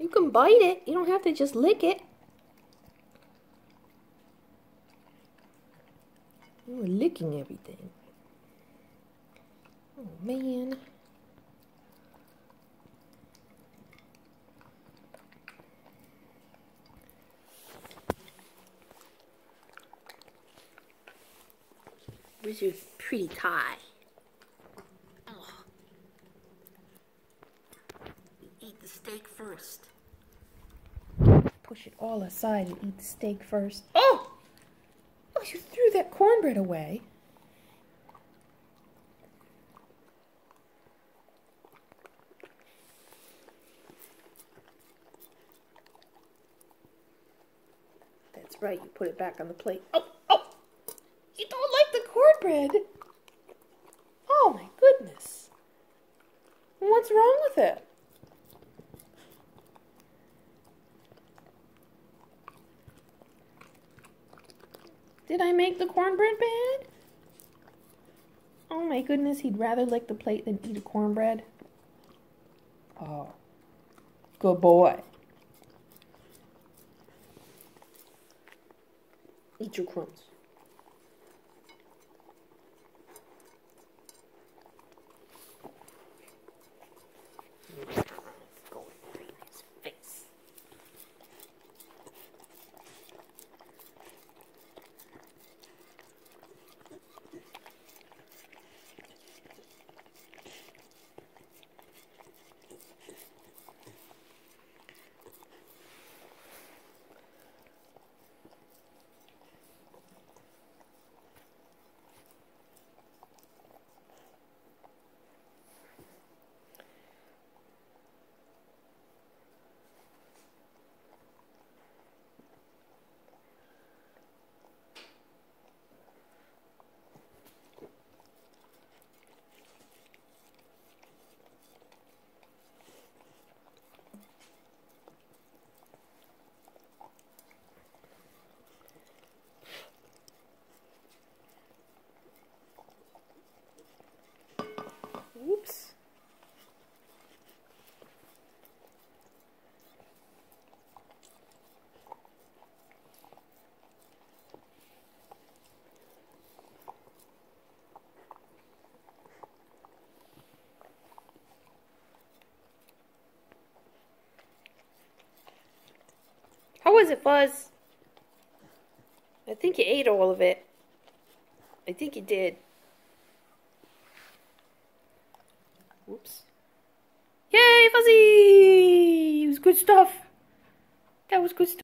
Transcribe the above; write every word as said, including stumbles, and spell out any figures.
You can bite it. You don't have to just lick it. You're licking everything. Oh, man. Where's your pretty tie? Oh. You eat the steak first. Push it all aside and eat the steak first. Oh! Oh, you threw that cornbread away. That's right, you put it back on the plate. Oh, oh! You don't like the cornbread? Oh my goodness. What's wrong with it? Did I make the cornbread bad? Oh my goodness, he'd rather lick the plate than eat a cornbread. Oh, good boy. Eat your crumbs. Go right in his face. Oops. How was it, Fuzz? I think you ate all of it. I think you did. Whoops. Yay, Fuzzy! It was good stuff. That was good stuff.